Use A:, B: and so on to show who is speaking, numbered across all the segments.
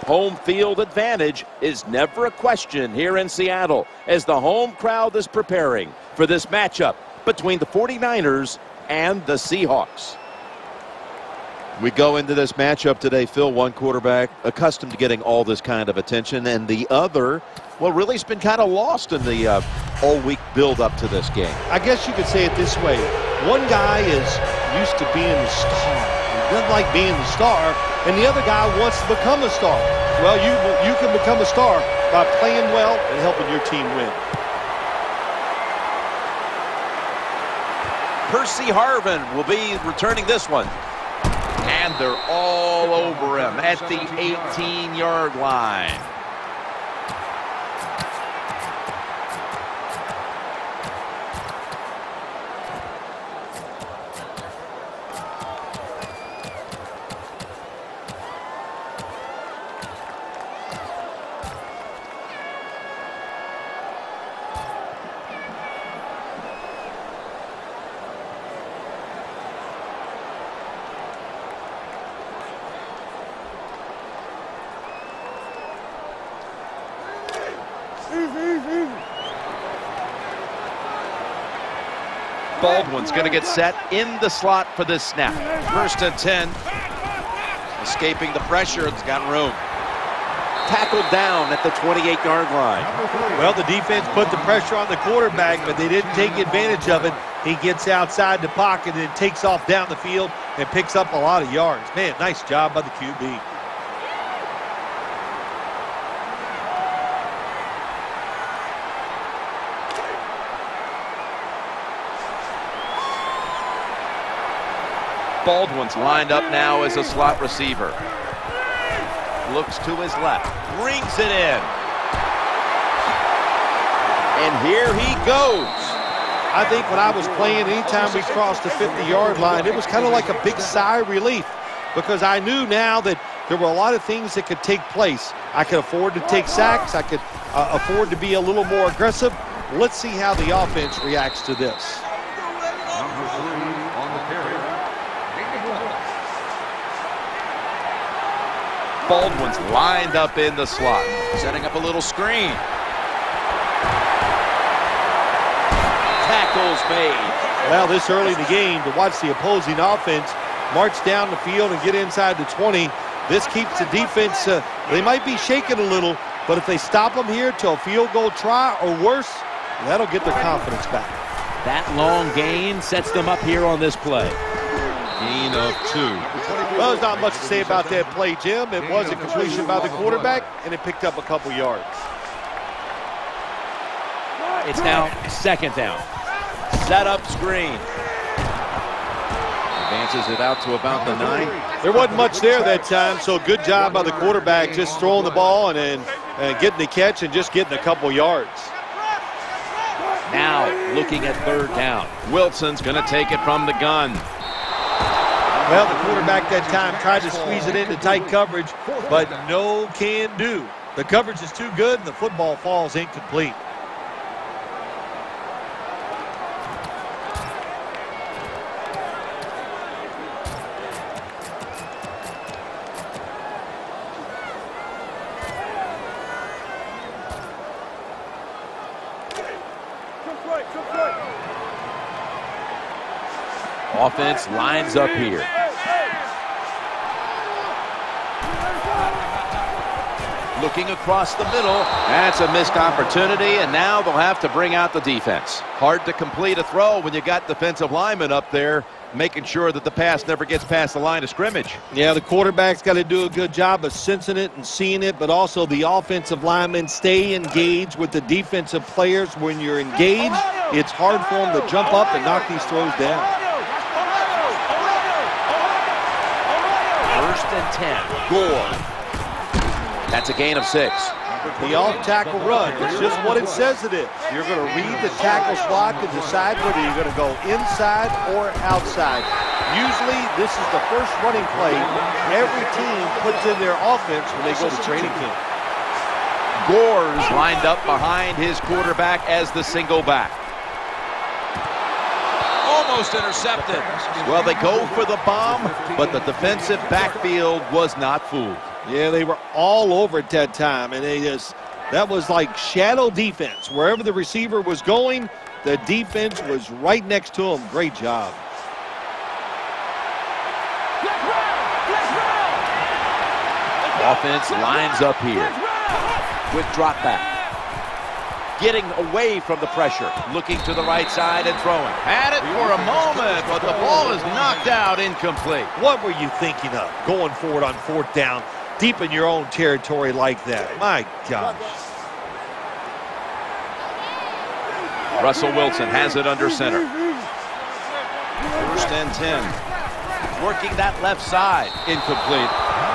A: Home field advantage is never a question here in Seattle as the home crowd is preparing for this matchup between the 49ers and the Seahawks.
B: We go into this matchup today, Phil, one quarterback accustomed to getting all this kind of attention, and the other, well, really has been kind of lost in the all-week build-up to this game.
C: I guess you could say it this way. One guy is used to being the star. He doesn't like being the star, and the other guy wants to become a star. Well, you can become a star by playing well and helping your team win.
A: Percy Harvin will be returning this one. And they're all over him at the 18-yard line. Baldwin's going to get set in the slot for this snap. 1st and 10. Escaping the pressure. It's got room. Tackled down at the 28-yard line.
C: Well, the defense put the pressure on the quarterback, but they didn't take advantage of it. He gets outside the pocket and takes off down the field and picks up a lot of yards. Man, nice job by the QB.
A: Baldwin's lined up now as a slot receiver. Looks to his left. Brings it in. And here he goes.
C: I think when I was playing, anytime we crossed the 50-yard line, it was kind of like a big sigh of relief because I knew now that there were a lot of things that could take place. I could afford to take sacks. I could afford to be a little more aggressive. Let's see how the offense reacts to this.
A: Baldwin's lined up in the slot, setting up a little screen. Tackles made.
C: Well, this early in the game, to watch the opposing offense march down the field and get inside the 20, this keeps the defense, they might be shaking a little, but if they stop them here to a field goal try or worse, that'll get their confidence back.
A: That long gain sets them up here on this play.
B: Gain of 2.
C: Well, there's not much to say about that play, Jim. It was a completion by the quarterback, and it picked up a couple yards.
A: It's now 2nd down. Set up screen.
B: Advances it out to about the 9.
C: There wasn't much there that time, so good job by the quarterback just throwing the ball and getting the catch and just getting a couple yards.
A: Now looking at 3rd down. Wilson's going to take it from the gun.
C: Well, the quarterback that time tried to squeeze it into tight coverage, but no can do. The coverage is too good, and the football falls incomplete.
A: Offense lines up here. Looking across the middle. That's a missed opportunity, and now they'll have to bring out the defense. Hard to complete a throw when you got defensive linemen up there making sure that the pass never gets past the line of scrimmage.
C: Yeah, the quarterback's got to do a good job of sensing it and seeing it, but also the offensive linemen stay engaged with the defensive players. When you're engaged, it's hard for them to jump up and knock these throws down.
A: 1st and 10. Gore. That's a gain of 6.
C: The off-tackle run, it's just what it says it is. You're going to read the tackle's block and decide whether you're going to go inside or outside. Usually, this is the first running play every team puts in their offense when they go to training camp.
A: Gore's lined up behind his quarterback as the single back. Almost intercepted. Well, they go for the bomb, but the defensive backfield was not fooled.
C: Yeah, they were all over at that time, and that was like shadow defense. Wherever the receiver was going, the defense was right next to him. Great job.
B: Offense lines up here with drop back. Getting away from the pressure. Looking to the right side and throwing.
A: Had it for a moment, but the ball is knocked out, incomplete.
C: What were you thinking of going forward on 4th down, deep in your own territory like that? My gosh.
B: Russell Wilson has it under center. 1st and 10. Working that left side. Incomplete.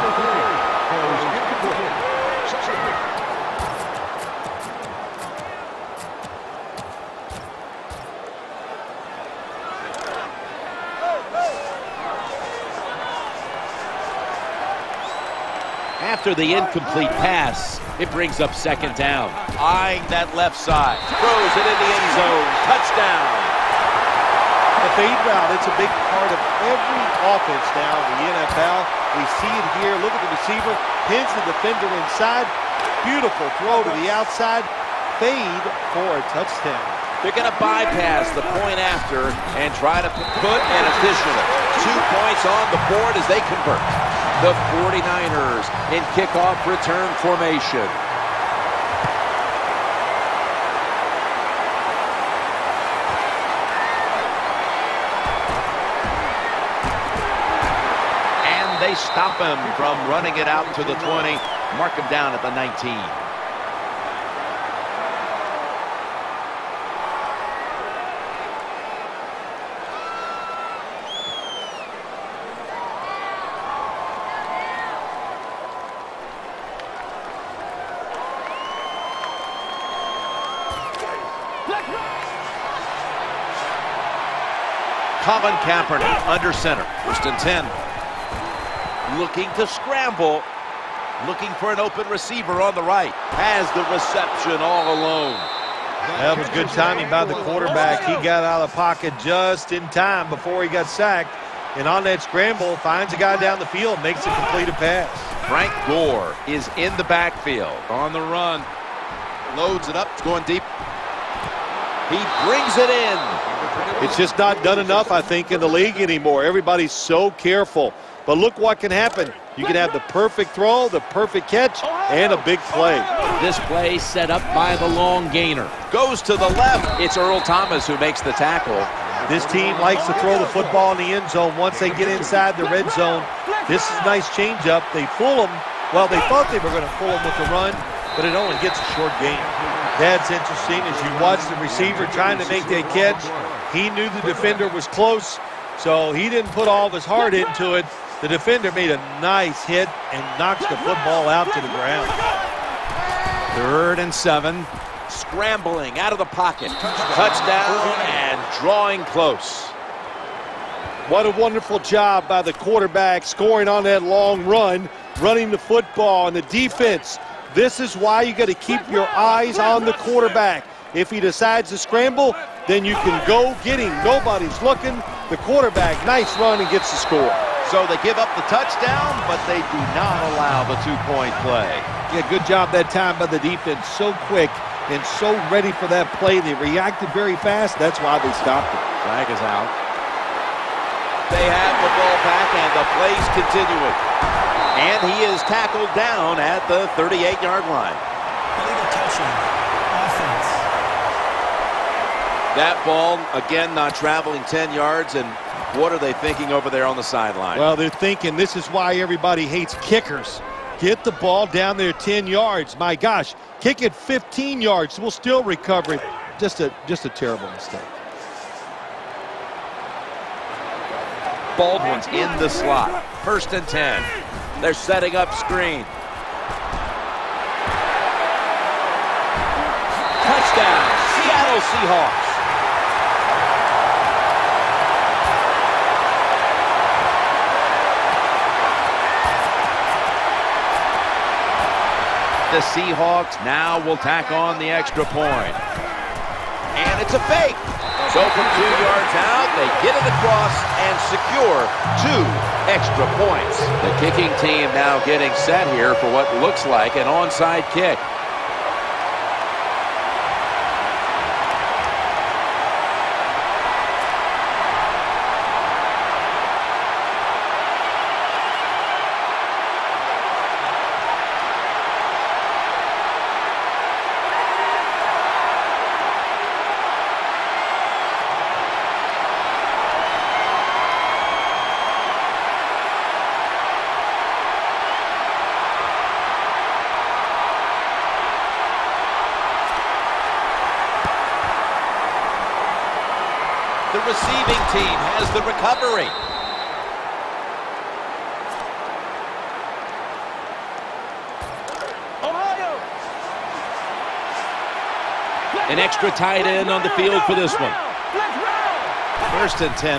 B: After the incomplete pass, it brings up 2nd down. Eyeing that left side. Throws it in the end zone. Touchdown.
C: The fade route, it's a big part of every offense now in the NFL. We see it here. Look at the receiver. Pins the defender inside. Beautiful throw to the outside. Fade for a touchdown.
B: They're going to bypass the point after and try to put an additional 2 points on the board as they convert. The 49ers in kickoff return formation. And they stop him from running it out to the 20. Mark him down at the 19. Colin Kaepernick under center. 1st and 10. Looking to scramble. Looking for an open receiver on the right. Has the reception all alone.
C: That was good timing by the quarterback. He got out of the pocket just in time before he got sacked. And on that scramble, finds a guy down the field, makes a completed pass.
B: Frank Gore is in the backfield. On the run. Loads it up. It's going deep. He brings it in.
C: It's just not done enough, I think, in the league anymore. Everybody's so careful. But look what can happen. You can have the perfect throw, the perfect catch, and a big play.
B: This play set up by the long gainer. Goes to the left. It's Earl Thomas who makes the tackle.
C: This team likes to throw the football in the end zone once they get inside the red zone. This is a nice changeup. They fool them. Well, they thought they were going to fool them with the run, but it only gets a short gain. That's interesting as you watch the receiver trying to make that catch. He knew the defender was close, so he didn't put all of his heart into it. The defender made a nice hit and knocks the football out to the ground.
B: 3rd and 7. Scrambling out of the pocket. Touchdown and drawing close.
C: What a wonderful job by the quarterback scoring on that long run, running the football, and the defense. This is why you got to keep your eyes on the quarterback. If he decides to scramble, then you can go get him. Nobody's looking. The quarterback, nice run, and gets the score.
B: So they give up the touchdown, but they do not allow the 2-point play.
C: Yeah, good job that time by the defense. So quick and so ready for that play. They reacted very fast. That's why they stopped it.
B: Flag is out. They have the ball back, and the play's continuing. And he is tackled down at the 38-yard line.
D: Illegal touching. Offense.
B: That ball, again, not traveling 10 yards, and what are they thinking over there on the sideline?
C: Well, they're thinking this is why everybody hates kickers. Get the ball down there 10 yards. My gosh, kick it 15 yards. We'll still recover it. Just a terrible mistake.
B: Baldwin's in the slot. 1st and 10. They're setting up screen. Touchdown, Seattle Seahawks. The Seahawks now will tack on the extra point. And it's a fake. So from 2 yards out, they get it across and secure 2
A: extra points. The kicking team now getting set here for what looks like an onside kick. The receiving team has the recovery. An extra tight end on the field for this one. 1st and 10.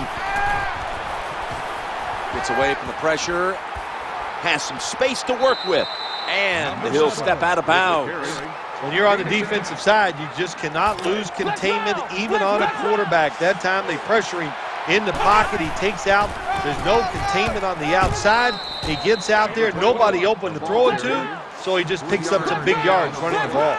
A: Gets away from the pressure. Has some space to work with. And he'll step out of bounds.
C: When you're on the defensive side, you just cannot lose containment even on a quarterback. That time they pressure him in the pocket. He takes out. There's no containment on the outside. He gets out there. Nobody open to throw it to, so he just picks up some big yards running the ball.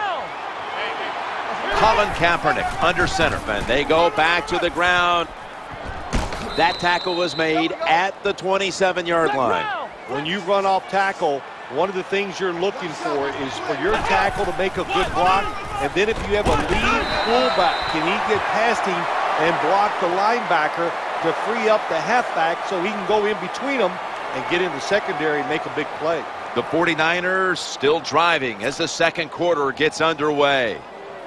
A: Colin Kaepernick under center. And they go back to the ground. That tackle was made at the 27-yard line.
C: When you run off tackle, one of the things you're looking for is for your tackle to make a good block, and then if you have a lead fullback, can he get past him and block the linebacker to free up the halfback so he can go in between them and get in the secondary and make a big play.
A: The 49ers still driving as the second quarter gets underway.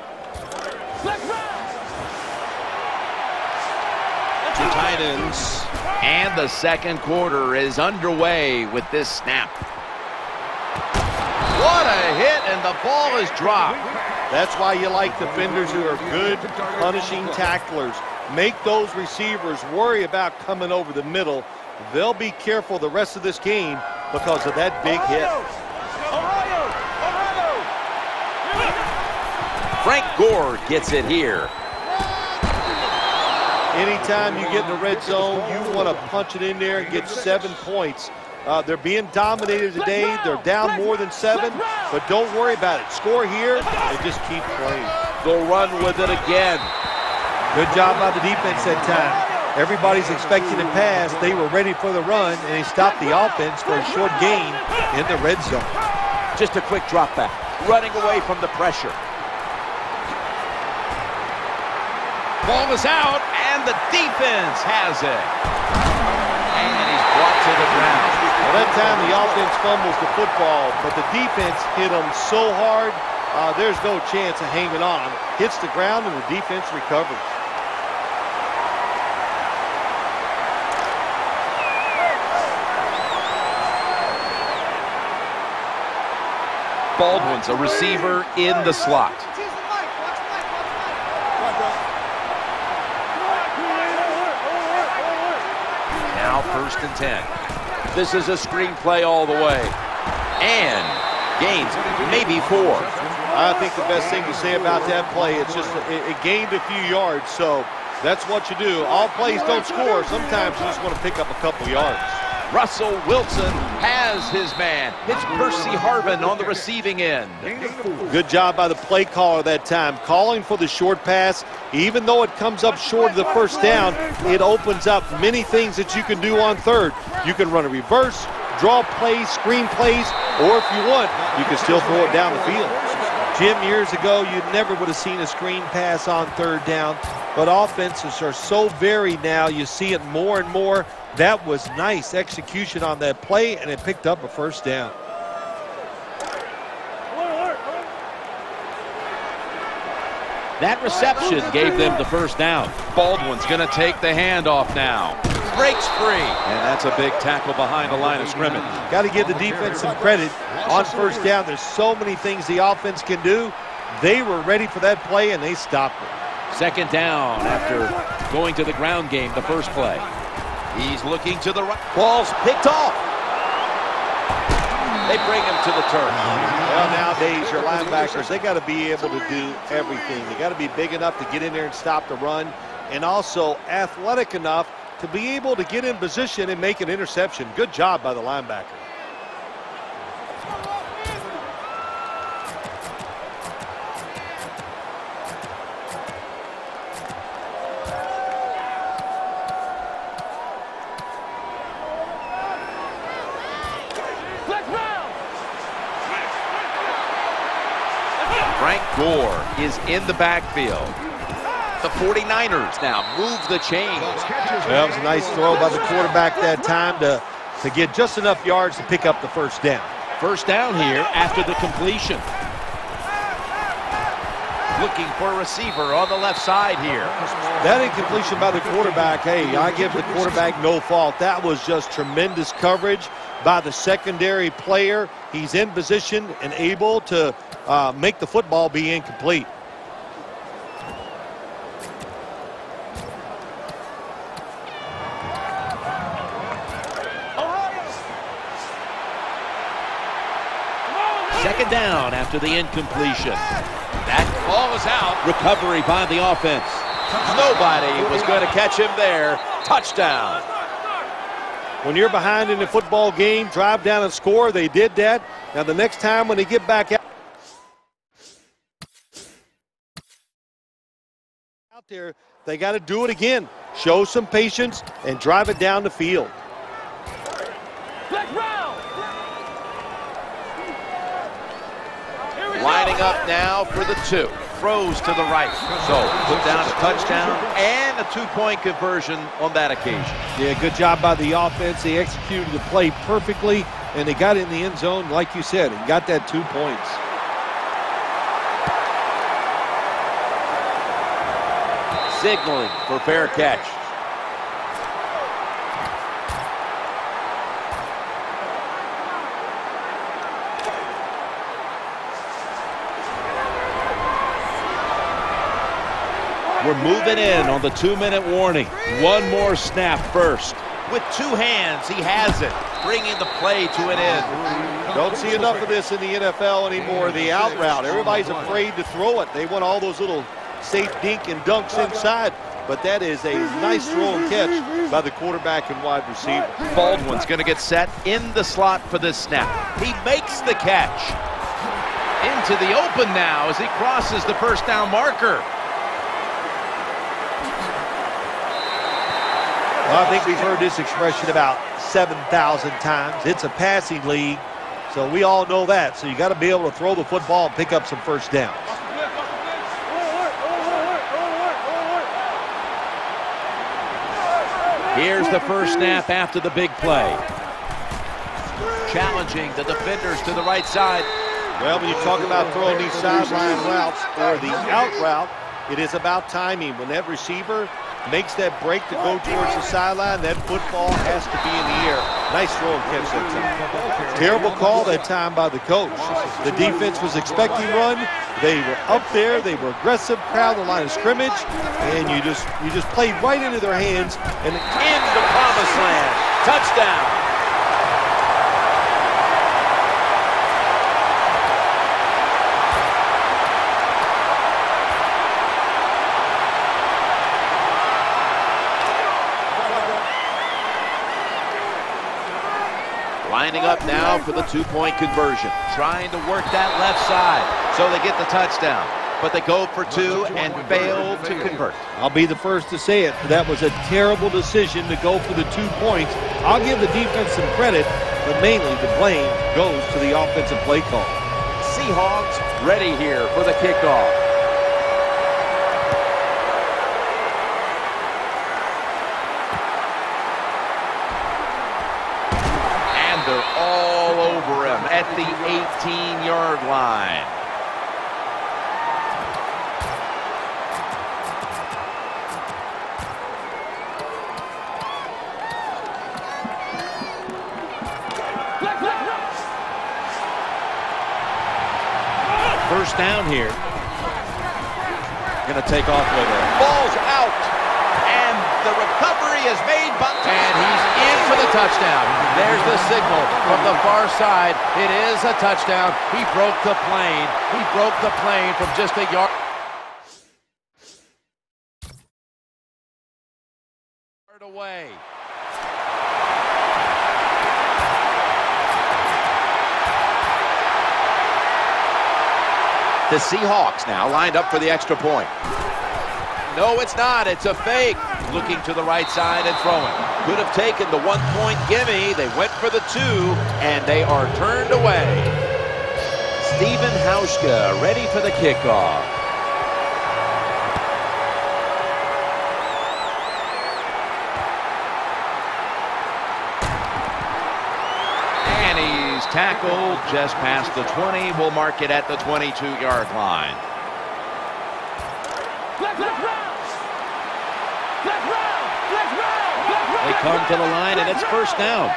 A: Two tight ends, and the second quarter is underway with this snap. What a hit, and the ball is dropped.
C: That's why you like defenders who are good punishing tacklers. Make those receivers worry about coming over the middle. They'll be careful the rest of this game because of that big hit.
A: Frank Gore gets it here.
C: Anytime you get in the red zone, you want to punch it in there and get 7 points. They're being dominated today. They're down more than 7, but don't worry about it. Score here and just keep playing.
A: They'll run with it again.
C: Good job by the defense that time. Everybody's expecting to pass. They were ready for the run, and they stopped the offense for a short gain in the red zone.
A: Just a quick drop back, running away from the pressure. Ball is out, and the defense has it. And he's brought to the ground.
C: Well, that time the offense fumbles the football, but the defense hit them so hard, there's no chance of hanging on. Hits the ground, and the defense recovers.
A: Baldwin's a receiver in the slot. Now 1st and 10. This is a screen play all the way. And gains maybe 4.
C: I think the best thing to say about that play, it's just it gained a few yards, so that's what you do. All plays don't score. Sometimes you just want to pick up a couple yards.
A: Russell Wilson has his man. It's Percy Harvin on the receiving end.
C: Good job by the play caller that time, calling for the short pass. Even though it comes up short of the first down, it opens up many things that you can do on third. You can run a reverse, draw plays, screen plays, or if you want, you can still throw it down the field. Jim, years ago, you never would have seen a screen pass on third down, but offenses are so varied now, you see it more and more. That was nice execution on that play, and it picked up a first down.
A: That reception gave them the first down. Baldwin's going to take the handoff now. Breaks free. And that's a big tackle behind the line of scrimmage.
C: Got to give the defense some credit on first down. There's so many things the offense can do. They were ready for that play, and they stopped it.
A: Second down after going to the ground game the first play. He's looking to the right. Ball's picked off. They bring him to the turf.
C: Well, nowadays, your linebackers, they got to be able to do everything. They got to be big enough to get in there and stop the run, and also athletic enough to be able to get in position and make an interception. Good job by the linebacker.
A: Frank Gore is in the backfield. The 49ers now move the chains.
C: Well, that was a nice throw by the quarterback that time to get just enough yards to pick up the first down.
A: First down here after the completion. Looking for a receiver on the left side here.
C: That incompletion by the quarterback, hey, I give the quarterback no fault. That was just tremendous coverage by the secondary player. He's in position and able to make the football be incomplete.
A: Second down after the incompletion. That ball is out. Recovery by the offense. Nobody was going to catch him there. Touchdown.
C: When you're behind in a football game, drive down and score. They did that. Now the next time when they get back out there, they got to do it again. Show some patience and drive it down the field.
A: Lining up now for the 2. Throws to the right. So put down a touchdown and a 2-point conversion on that occasion.
C: Yeah, good job by the offense. They executed the play perfectly, and they got in the end zone, like you said, and got that 2 points.
A: Signaling for fair catch. We're moving in on the 2-minute warning. One more snap first. With 2 hands, he has it, bringing the play to an end.
C: Don't see enough of this in the NFL anymore. The out route. Everybody's afraid to throw it. They want all those little safe dink and dunks inside. But that is a nice throw and catch by the quarterback and wide receiver.
A: Baldwin's going to get set in the slot for this snap. He makes the catch. Into the open now as he crosses the first down marker.
C: Well, I think we've heard this expression about 7,000 times. It's a passing league, so we all know that. So you got to be able to throw the football and pick up some first downs.
A: Here's the first snap after the big play. Challenging the defenders to the right side.
C: Well, when you talk about throwing these sideline routes or the out route, it is about timing. When that receiver makes that break to go towards the sideline, that football has to be in the air. Nice throw and catch that time. Terrible call that time by the coach. The defense was expecting run. They were up there. They were aggressive, crowd the line of scrimmage, and you just played right into their hands and
A: into promised land. Touchdown. Lining up now for the 2-point conversion. Trying to work that left side so they get the touchdown. But they go for 2 and fail to convert.
C: I'll be the first to say it. That was a terrible decision to go for the 2 points. I'll give the defense some credit, but mainly the blame goes to the offensive play call.
A: Seahawks ready here for the kickoff. They're all over him at the 18-yard line. First down here. Going to take off with it. Ball's out. And the recovery is made by... And he's in for the touchdown. There's the signal from the far side. It is a touchdown. He broke the plane. He broke the plane from just a yard Away. The Seahawks now lined up for the extra point. No, it's not. It's a fake. Looking to the right side and throwing. Could have taken the 1-point gimme. They went for the 2, and they are turned away. Stephen Hauschka ready for the kickoff. And he's tackled just past the 20. We'll mark it at the 22-yard line. They come to the line, and it's first down.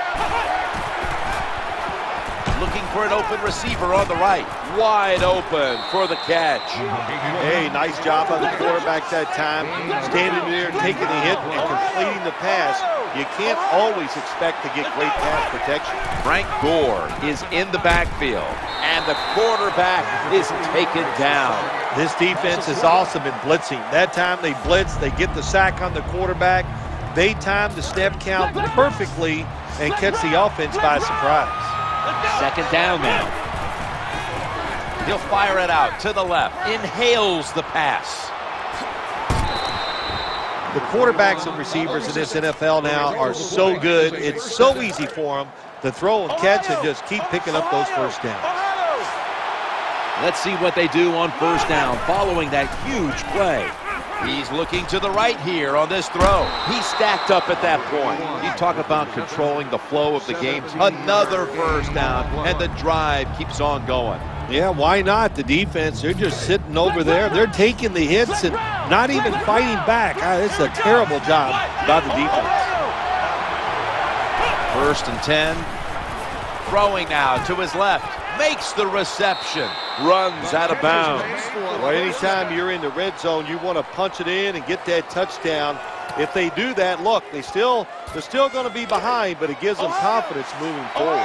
A: Looking for an open receiver on the right. Wide open for the catch.
C: Hey, nice job by the quarterback that time. Standing there, taking the hit, and completing the pass. You can't always expect to get great pass protection.
A: Frank Gore is in the backfield, and the quarterback is taken down.
C: This defense is awesome in blitzing. That time they blitz, they get the sack on the quarterback. They time the snap count perfectly and catch the offense by surprise.
A: Second down now. He'll fire it out to the left. Inhales the pass.
C: The quarterbacks and receivers in this NFL now are so good. It's so easy for them to throw and catch and just keep picking up those first downs.
A: Let's see what they do on first down following that huge play. He's looking to the right here on this throw. He's stacked up at that point. You talk about controlling the flow of the game. Another first down, and the drive keeps on going.
C: Yeah, why not? The defense, they're just sitting over there. They're taking the hits and not even fighting back. It's a terrible job by the defense.
A: First and 10. Throwing now to his left. Makes the reception. Runs out of bounds.
C: Well, anytime you're in the red zone, you want to punch it in and get that touchdown. If they do that, look, they're still going to be behind, but it gives them confidence moving forward.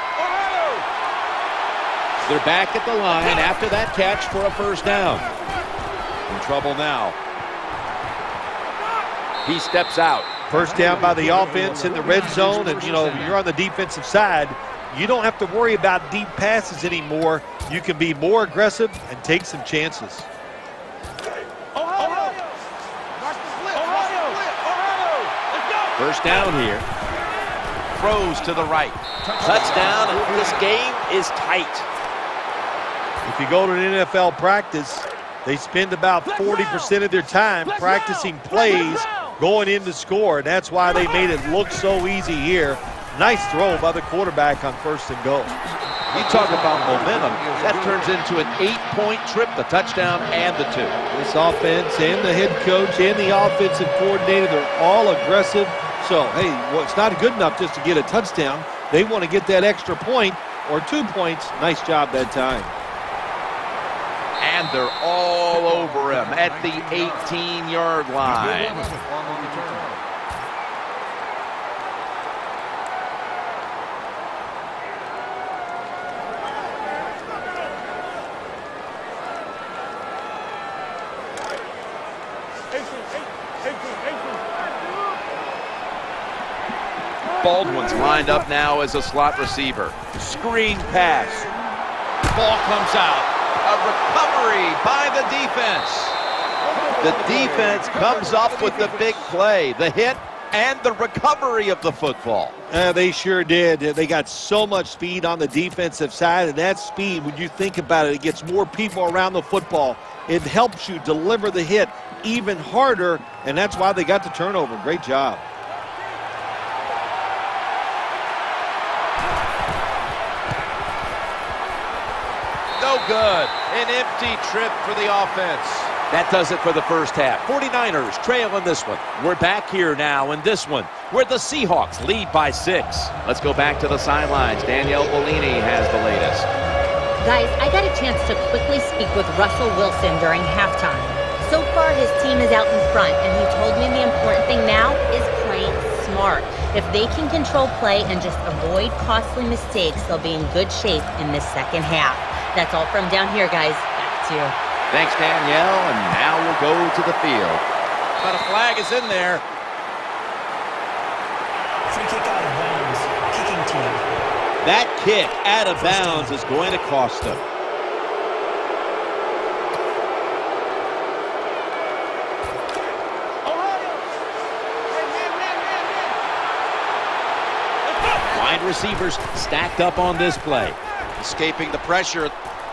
A: They're back at the line after that catch for a first down. In trouble now. He steps out.
C: First down by the offense in the red zone, and, you're on the defensive side. You don't have to worry about deep passes anymore. You can be more aggressive and take some chances.
A: First down here. Throws to the right. Touchdown, and this game is tight.
C: If you go to an NFL practice, they spend about 40% of their time practicing plays going in to score. And that's why they made it look so easy here. Nice throw by the quarterback on first and goal.
A: You talk about momentum. That turns into an 8-point trip, the touchdown and the 2.
C: This offense and the head coach and the offensive coordinator, they're all aggressive. So, hey, it's not good enough just to get a touchdown. They want to get that extra point or 2 points. Nice job that time.
A: And they're all over him at the 18-yard line. Baldwin's lined up now as a slot receiver. Screen pass. Ball comes out. A recovery by the defense. The defense comes up with the big play, the hit, and the recovery of the football.
C: They sure did. They got so much speed on the defensive side, and that speed, when you think about it, it gets more people around the football. It helps you deliver the hit even harder, and that's why they got the turnover. Great job.
A: No good. An empty trip for the offense. That does it for the first half. 49ers trail in this one. We're back here now in this one where the Seahawks lead by 6. Let's go back to the sidelines. Danielle Bellini has the latest.
E: Guys, I got a chance to quickly speak with Russell Wilson during halftime. So far, his team is out in front, and he told me the important thing now is playing smart. If they can control play and just avoid costly mistakes, they'll be in good shape in this second half. That's all from down here, guys. Back to you.
A: Thanks, Danielle, and now we'll go to the field. But a flag is in there.
D: Free kick out of bounds. Kicking team.
B: That kick out of bounds is going to cost them. Wide receivers stacked up on this play. Escaping the pressure.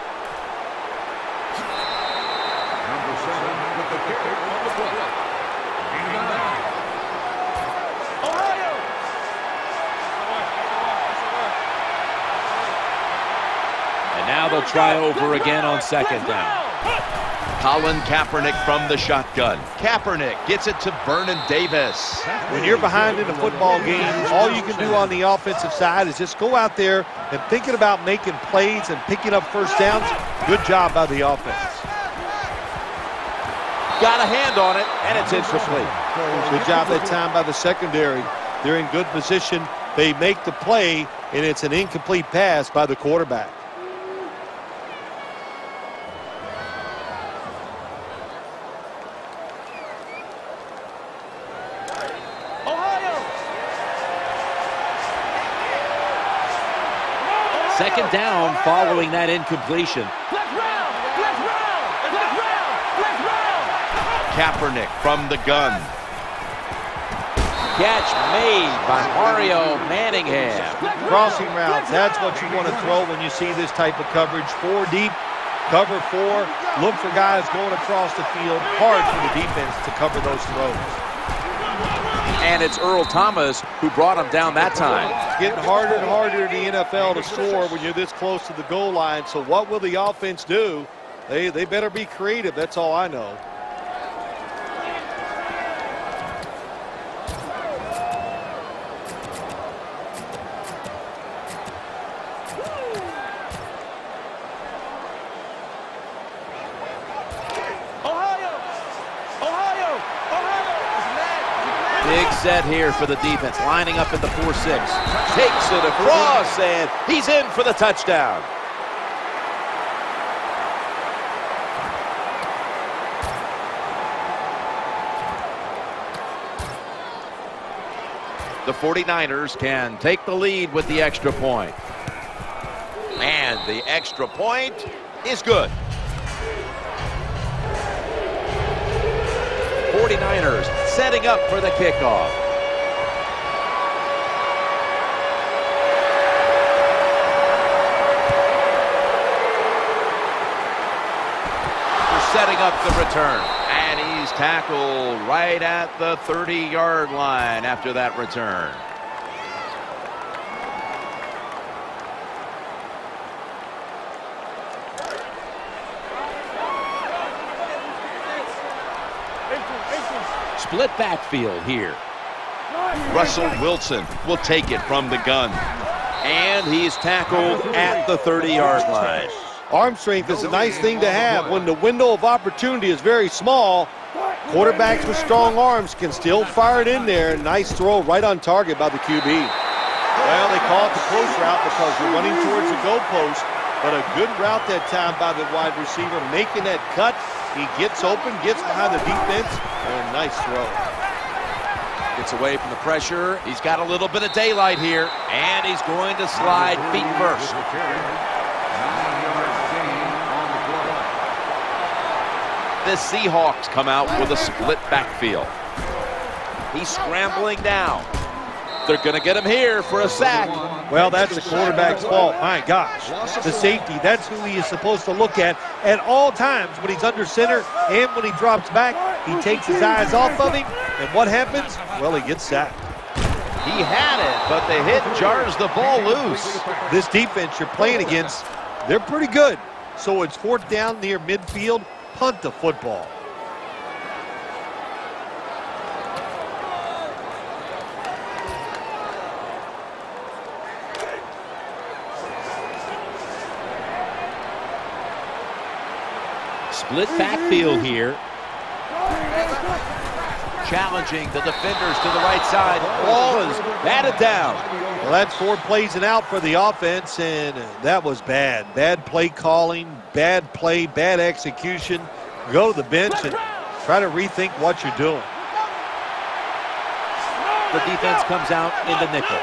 B: And now they'll try over again on second down.
A: Colin Kaepernick from the shotgun. Kaepernick gets it to Vernon Davis.
C: When you're behind in a football game, all you can do on the offensive side is just go out there and thinking about making plays and picking up first downs. Good job by the offense.
B: Got a hand on it, and it's incomplete.
C: Good job that time by the secondary. They're in good position. They make the play, and it's an incomplete pass by the quarterback.
B: Second down following that incompletion.
A: Kaepernick from the gun.
B: Catch made by Mario Manningham.
C: Crossing routes, that's what you want to throw when you see this type of coverage. 4 deep, cover 4. Look for guys going across the field. Hard for the defense to cover those throws.
B: And it's Earl Thomas who brought him down that time.
C: It's getting harder and harder in the NFL to score when you're this close to the goal line. So what will the offense do? They better be creative. That's all I know.
B: Big set here for the defense, lining up in the 4-6. Takes it across, and he's in for the touchdown. The 49ers can take the lead with the extra point. And the extra point is good. 49ers setting up for the kickoff. They're setting up the return. And he's tackled right at the 30-yard line after that return. Split backfield here.
A: Russell Wilson will take it from the gun.
B: And he's tackled at the 30-yard line.
C: Arm strength is a nice thing to have. When the window of opportunity is very small, quarterbacks with strong arms can still fire it in there. Nice throw right on target by the QB. Well, they call it the close route because you're running towards the goalpost, but a good route that time by the wide receiver, making that cut. He gets open, gets behind the defense, and a nice throw.
B: Gets away from the pressure. He's got a little bit of daylight here, and he's going to slide feet first. The Seahawks come out with a split backfield. He's scrambling down. They're going to get him here for a sack.
C: Well, that's the quarterback's fault. My gosh. The safety, that's who he is supposed to look at all times when he's under center and when he drops back. He takes his eyes off of him, and what happens? Well, he gets sacked.
A: He had it, but the hit jars the ball loose.
C: This defense you're playing against, they're pretty good. So it's 4th down near midfield. Punt the football.
B: Split backfield here. Challenging the defenders to the right side. Ball is batted down.
C: Well, that's 4 plays and out for the offense, and that was bad. Bad play calling, bad play, bad execution. Go to the bench and try to rethink what you're doing.
B: the defense comes out in the nickel.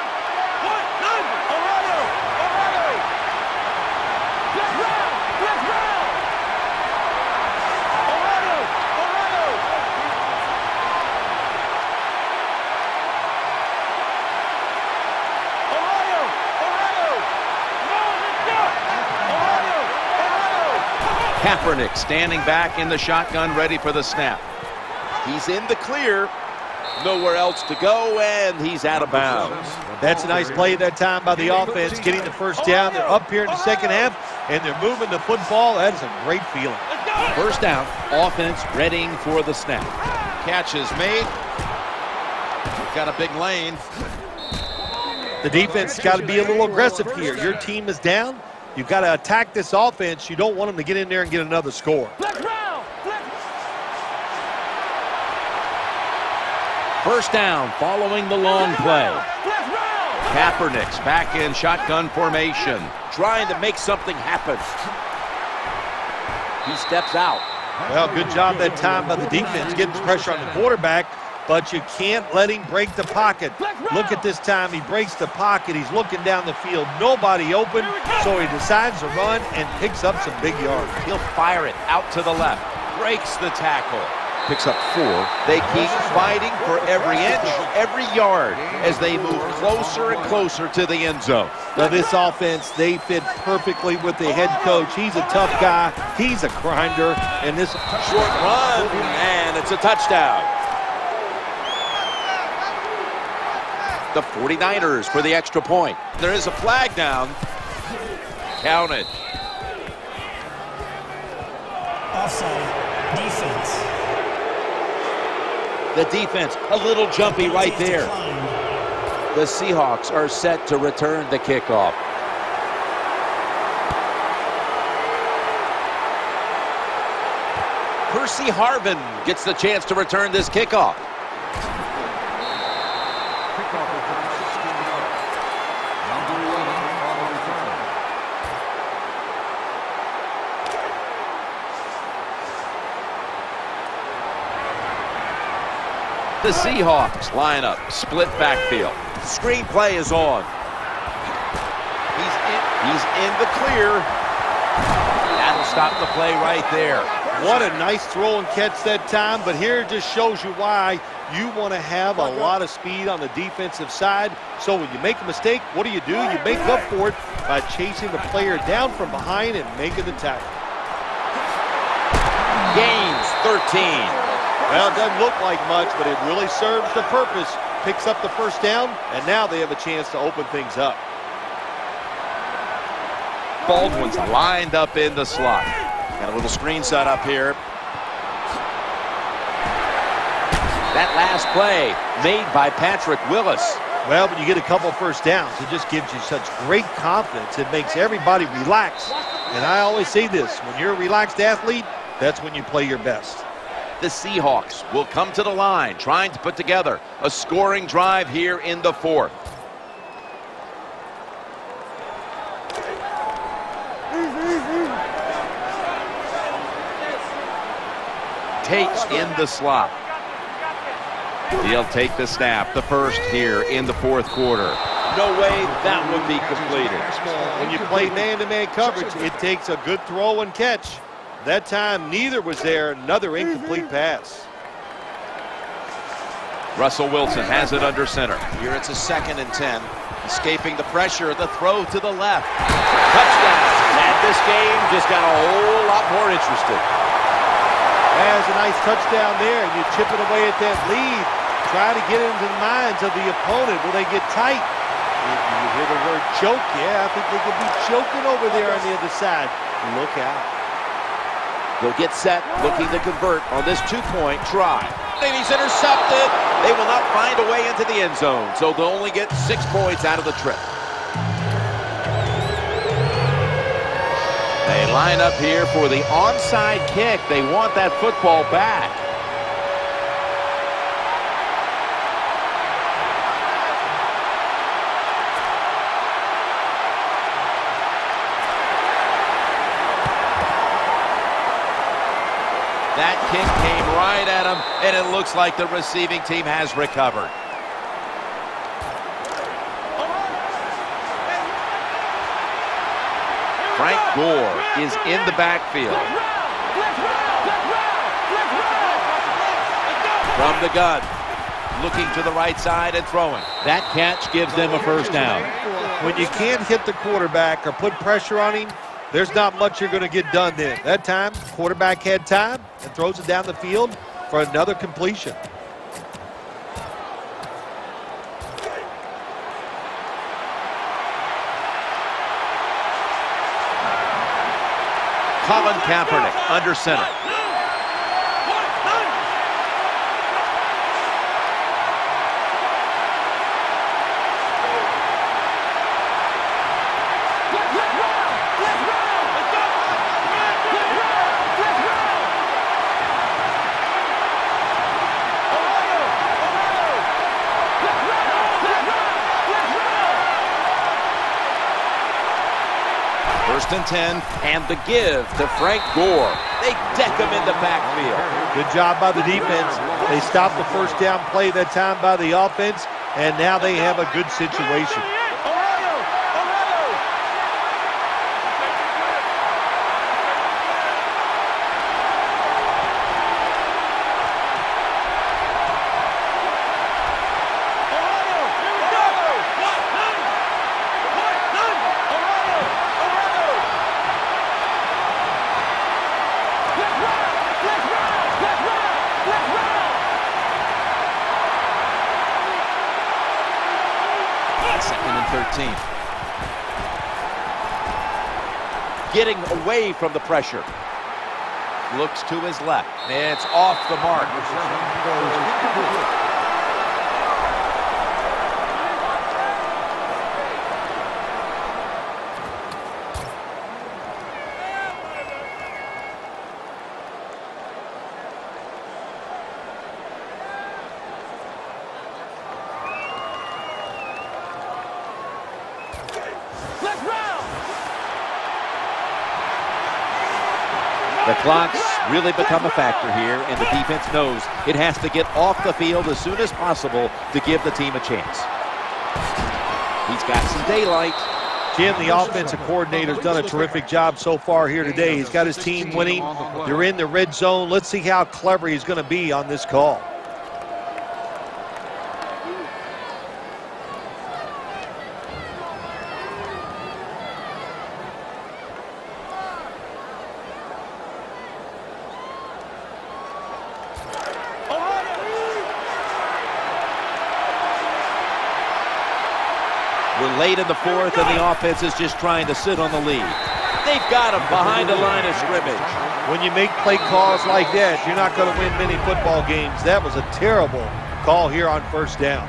A: Kaepernick standing back in the shotgun, ready for the snap.
B: He's in the clear. Nowhere else to go, and he's out of bounds.
C: That's a nice play that time by the offense, getting the first down. They're up here in the second half, and they're moving the football. That is a great feeling.
A: First down, offense readying for the snap.
B: Catch is made. Got a big lane.
C: The defense has got to be a little aggressive here. Your team is down. You've got to attack this offense. You don't want them to get in there and get another score.
A: First down following the long play. Kaepernick's back in shotgun formation.
B: Trying to make something happen. He steps out.
C: Well, good job that time by the defense getting pressure on the quarterback, but you can't let him break the pocket. Look at this time. He breaks the pocket. He's looking down the field. Nobody open, so he decides to run and picks up some big yards.
B: He'll fire it out to the left. Breaks the tackle.
A: Picks up 4.
B: They keep fighting for every inch, every yard as they move closer and closer to the end zone.
C: Now this offense, they fit perfectly with the head coach. He's a tough guy. He's a grinder. And this
B: short run, and it's a touchdown. The 49ers for the extra point. There is a flag down. Counted.
D: Offside. Defense.
B: The defense, a little jumpy right there. The Seahawks are set to return the kickoff. Percy Harvin gets the chance to return this kickoff.
A: The Seahawks line up, split backfield.
B: Screenplay is on. He's in the clear. That'll stop the play right there.
C: What a nice throw and catch that time, but here it just shows you why you want to have a lot of speed on the defensive side. So when you make a mistake, what do? You make up for it by chasing the player down from behind and making the tackle.
B: Gains 13.
C: Well, it doesn't look like much, but it really serves the purpose. Picks up the first down, and now they have a chance to open things up.
A: Baldwin's lined up in the slot.
B: Got a little screen set up here. That last play made by Patrick Willis.
C: Well, when you get a couple first downs, it just gives you such great confidence. It makes everybody relax. And I always say this, when you're a relaxed athlete, that's when you play your best.
A: The Seahawks will come to the line, trying to put together a scoring drive here in the 4th. Tate's in the slot. He'll take the snap, the first here in the 4th quarter.
B: No way that would be completed.
C: When you play man-to-man coverage, it takes a good throw and catch. That time, neither was there. Another incomplete pass.
A: Russell Wilson has it under center.
B: Here it's a 2nd and 10. Escaping the pressure, the throw to the left. Touchdown. And this game just got a whole lot more interesting.
C: There's a nice touchdown there. You chip it away at that lead. Try to get into the minds of the opponent. Will they get tight? You hear the word choke? Yeah, I think they could be choking over there on the other side. Look out.
B: They'll get set, looking to convert on this 2-point try. And he's intercepted. They will not find a way into the end zone, so they'll only get 6 points out of the trip.
A: They line up here for the onside kick. They want that football back.
B: That kick came right at him, and it looks like the receiving team has recovered.
A: Frank Gore is in the backfield. From the gun, looking to the right side and throwing. That catch gives them a first down.
C: When you can't hit the quarterback or put pressure on him, there's not much you're going to get done then. That time, quarterback had time and throws it down the field for another completion.
A: Colin Kaepernick under center. First and 10, and the give to Frank Gore. They deck him in the backfield.
C: Good job by the defense. They stopped the first down play that time by the offense, and now they have a good situation.
A: Second and 13. Getting away from the pressure. Looks to his left. It's off the mark. The clock's really become a factor here, and the defense knows it has to get off the field as soon as possible to give the team a chance. He's got some daylight.
C: Jim, the offensive coordinator's done a terrific job so far here today. He's got his team winning. They're in the red zone. Let's see how clever he's going to be on this call.
A: We're late in the fourth, and the offense is just trying to sit on the lead. They've got him behind the line of scrimmage.
C: When you make play calls like that, you're not going to win many football games. That was a terrible call here on first down.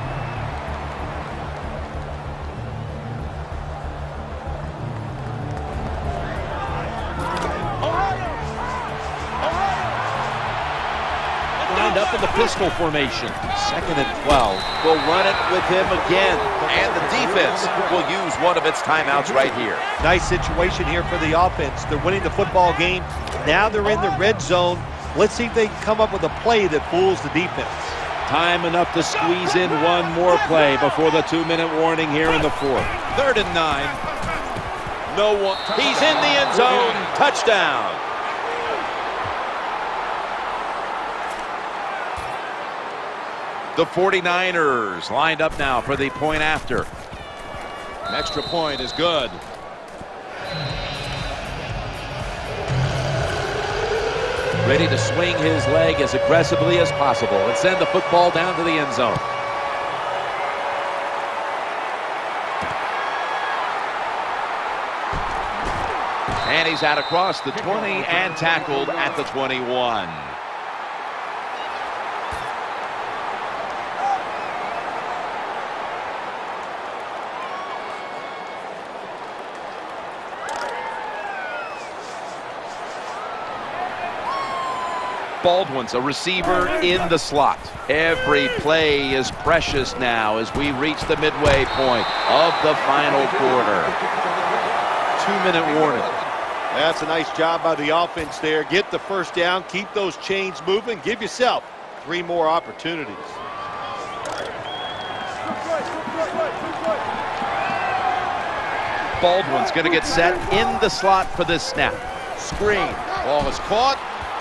A: Up in the pistol formation. Second and 12. We'll run it with him again. And the defense will use one of its timeouts right here.
C: Nice situation here for the offense. They're winning the football game. Now they're in the red zone. Let's see if they can come up with a play that fools the defense.
A: Time enough to squeeze in one more play before the 2-minute warning here in the fourth. 3rd and 9. No one. He's in the end zone. Touchdown. The 49ers lined up now for the point after. An extra point is good. Ready to swing his leg as aggressively as possible and send the football down to the end zone. And he's out across the 20 and tackled at the 21. Baldwin's a receiver in the slot. Every play is precious now as we reach the midway point of the final quarter. 2-minute warning.
C: That's a nice job by the offense there. Get the first down, keep those chains moving, give yourself 3 more opportunities.
A: Baldwin's going to get set in the slot for this snap. Screen. Ball is caught.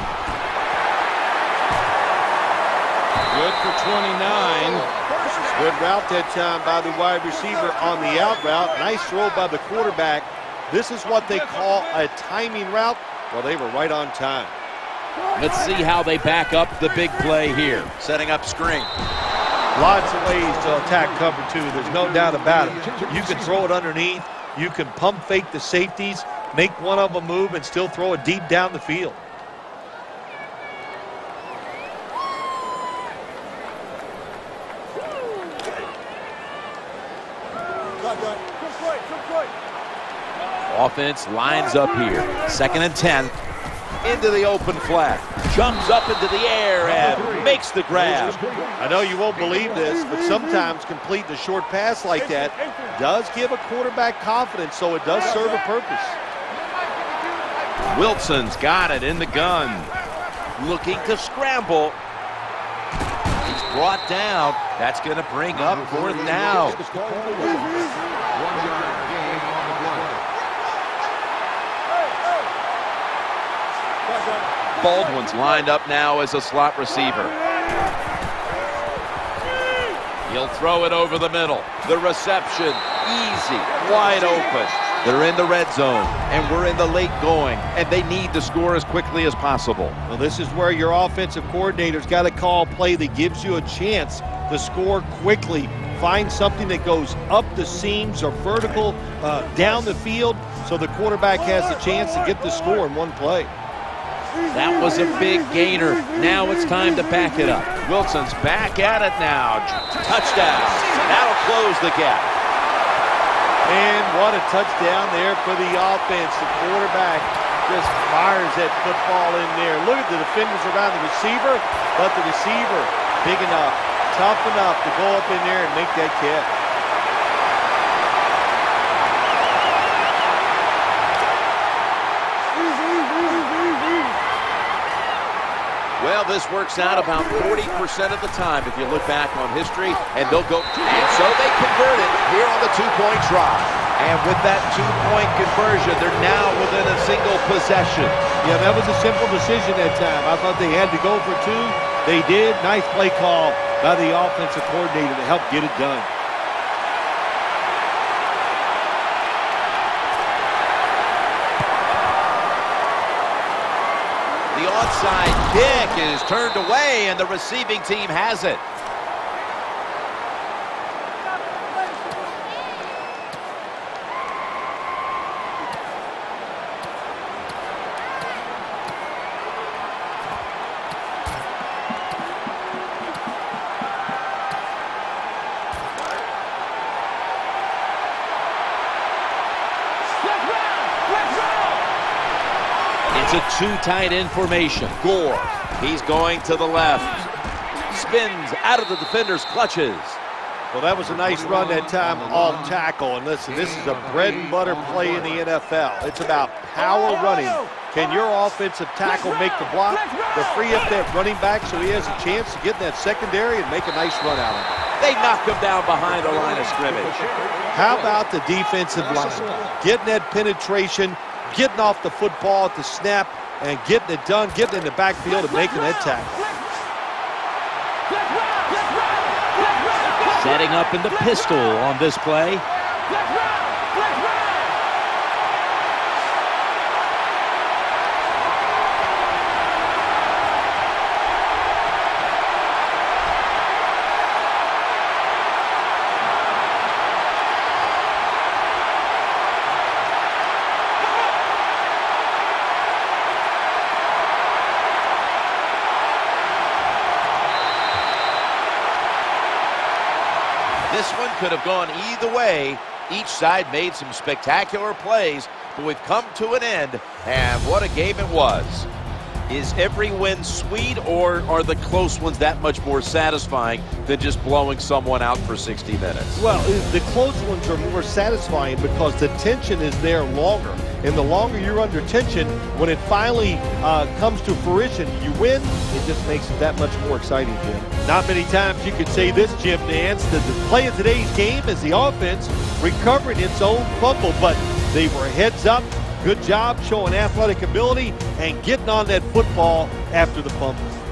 C: Good for 29. Good route that time by the wide receiver on the out route. Nice throw by the quarterback. This is what they call a timing route. Well, they were right on time.
A: Let's see how they back up the big play here. Setting up screen.
C: Lots of ways to attack cover two. There's no doubt about it. You can throw it underneath. You can pump fake the safeties, make one of them move, and still throw it deep down the field.
A: Offense lines up here. 2nd and 10. Into the open flat. Jumps up into the air and makes the grab.
C: I know you won't believe this, but sometimes completing a short pass like that does give a quarterback confidence, so it does serve a purpose.
A: Wilson's got it in the gun. Looking to scramble. He's brought down. That's going to bring up 4th down. Baldwin's lined up now as a slot receiver. He'll throw it over the middle. The reception, easy, wide open. They're in the red zone, and we're in the late going, and they need to score as quickly as possible.
C: Well, this is where your offensive coordinator's got to call a play that gives you a chance to score quickly. Find something that goes up the seams or vertical down the field so the quarterback has the chance to get the score in one play.
A: That was a big gainer. Now it's time to back it up. Wilson's back at it now. Touchdown. That'll close the gap.
C: And what a touchdown there for the offense. The quarterback just fires that football in there. Look at the defenders around the receiver, but the receiver big enough, tough enough to go up in there and make that catch.
A: Well, this works out about 40% of the time if you look back on history, and they'll go, and so they convert it here on the two-point try. And with that two-point conversion, they're now within a single possession.
C: Yeah, that was a simple decision that time. I thought they had to go for two. They did. Nice play call by the offensive coordinator to help get it done.
A: The onside kick is turned away, and the receiving team has it. It's a two tight end formation. Gore, he's going to the left. Spins out of the defender's clutches.
C: Well, that was a nice run that time off tackle. And listen, this is a bread and butter play in the NFL. It's about power running. Can your offensive tackle make the block to free up that running back so he has a chance to get in that secondary and make a nice run out of it?
A: They knock him down behind the line of scrimmage.
C: How about the defensive line? Getting that penetration, getting off the football at the snap, and getting it done, getting in the backfield and making that tackle.
A: Setting up in the pistol on this play. This one could have gone either way. Each side made some spectacular plays, but we've come to an end, and what a game it was.
B: Is every win sweet, or are the close ones that much more satisfying than just blowing someone out for 60 minutes?
C: Well, the close ones are more satisfying because the tension is there longer. And the longer you're under tension, when it finally comes to fruition, you win, it just makes it that much more exciting, Jim. Not many times you could say this, Jim Nance, that the play of today's game is the offense recovering its own fumble, but they were heads up. Good job showing athletic ability and getting on that football after the fumble.